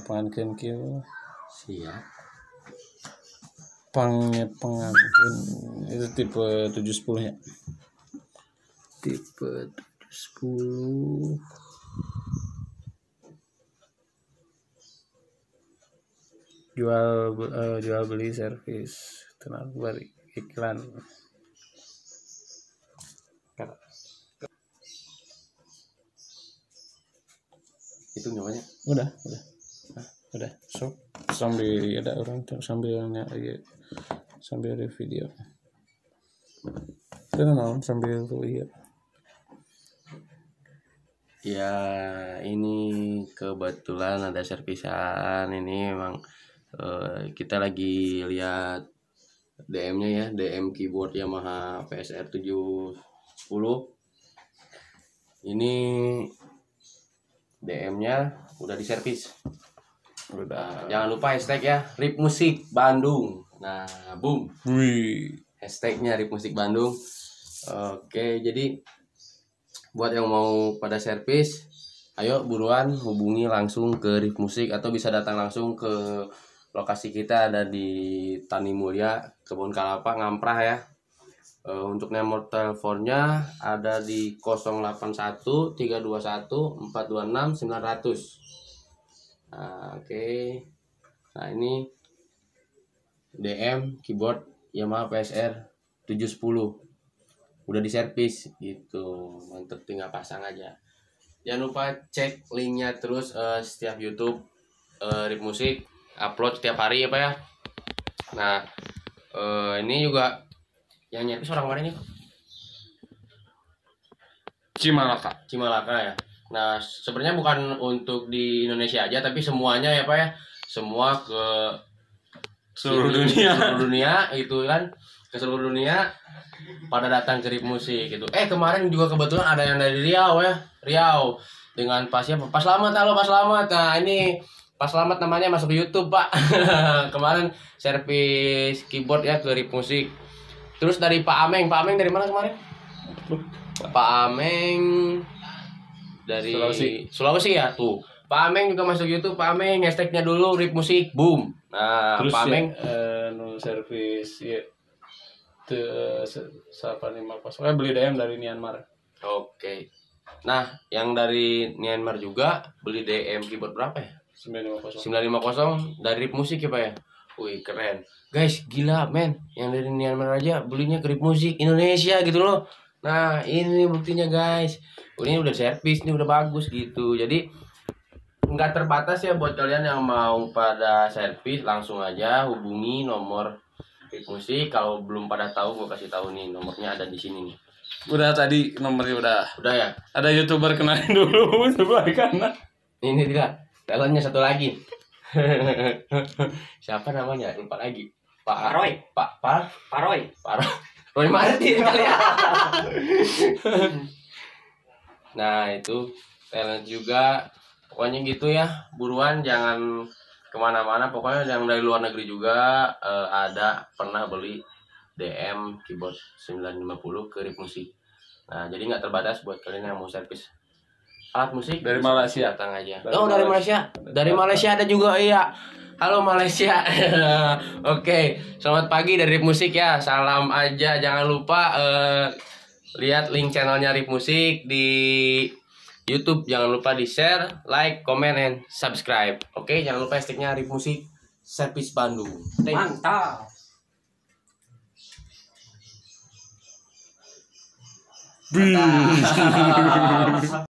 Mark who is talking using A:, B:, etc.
A: pangankeun kieu.
B: Siap.
A: Pangankeun itu tipe 710 ya. Tipe 710. Jual beli servis tenang bari iklan.
B: Itu namanya.
A: Udah. So sambil ada orang sambilnya sambil ada video. Tenang sambil tuh iya.
B: Ya ini kebetulan ada servisan ini memang kita lagi lihat DM-nya ya, DM keyboard Yamaha PSR 710. Ini DM-nya udah diservis. Udah. Jangan lupa hashtag ya, Rip Musik Bandung. Nah, boom.
A: Wih.
B: Hashtagnya Rip Musik Bandung. Oke, jadi buat yang mau pada servis, ayo buruan hubungi langsung ke Rip Musik atau bisa datang langsung ke lokasi kita ada di Tani Mulia, Kebun Kalapa, Ngamprah ya. Untuk nomor teleponnya ada di 081 321 426 900. Nah, oke. Nah, ini DM keyboard Yamaha PSR 710. Udah diservis gitu, mantep, tinggal pasang aja. Jangan lupa cek linknya terus setiap YouTube Rip Musik upload setiap hari ya Pak ya. Nah ini juga yang nyervis orang mana nih Pak? Cimalaka ya. Nah sebenarnya bukan untuk di Indonesia aja tapi semuanya ya Pak ya, semua ke seluruh dunia itu kan, ke seluruh dunia pada datang ke Rip Musik gitu. Kemarin juga kebetulan ada yang dari Riau ya, Riau dengan Pak siapa? Pak Slamet, halo Pak Slamet. Nah ini Pak Slamet namanya masuk ke YouTube Pak. Kemarin servis keyboard ya ke Rip Musik. Terus dari Pak Ameng dari mana kemarin? Pak Ameng dari Sulawesi ya tuh. Pak Ameng juga masuk YouTube. Pak Ameng hashtagnya dulu Rip Musik, boom. Nah terus Pak Ameng
A: servis ya. 850 beli DM dari Myanmar.
B: Oke. Nah, yang dari Myanmar juga beli DM keyboard berapa ya? 950 dari Rip Musik ya Pak ya. Wih keren. Guys gila men, yang dari Myanmar aja belinya ke Rip Musik Indonesia gitu loh. Nah ini buktinya guys. Ini udah servis, ini udah bagus gitu. Jadi nggak terbatas ya buat kalian yang mau pada servis, langsung aja hubungi nomor Rip Musik. Kalau belum pada tahu gue kasih tahu nih, nomornya ada di sini nih.
A: Udah tadi nomornya udah
B: ya.
A: Ada YouTuber kenalin dulu sebelah kanan.
B: Ini tidak, talentnya satu lagi. Siapa namanya? Lupa lagi. Pak Roy. Pak Roy. Roy Martin kali ya. Nah itu talent juga. Pokoknya gitu ya. Buruan jangan kemana-mana, pokoknya yang dari luar negeri juga ada pernah beli DM keyboard 950 ke Rip Musik. Nah jadi nggak terbatas buat kalian yang mau servis alat musik
A: dari Malaysia,
B: datang aja. Dari Malaysia ada juga iya. Halo Malaysia. Oke, selamat pagi dari Rip Musik ya. Salam aja, jangan lupa lihat link channelnya Rip Musik di YouTube, jangan lupa di share, like, comment, and subscribe. Oke, jangan lupa hashtagnya Rip Musik Servis Bandung.
C: Mantap.
A: Mantap.